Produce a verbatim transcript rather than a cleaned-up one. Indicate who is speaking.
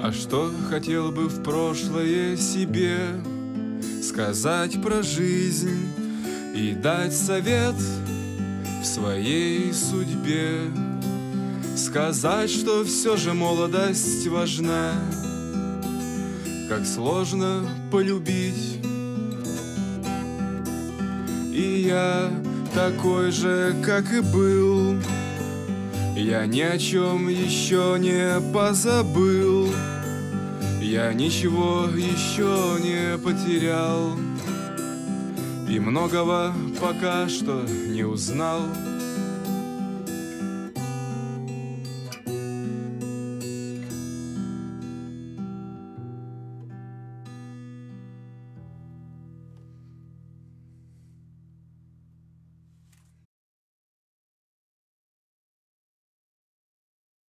Speaker 1: А что хотел бы в прошлое себе сказать про жизнь и дать совет в своей судьбе? Сказать, что все же молодость важна, как сложно полюбить. И я такой же, как и был, я ни о чем еще не позабыл, я ничего еще не потерял и многого пока что не узнал.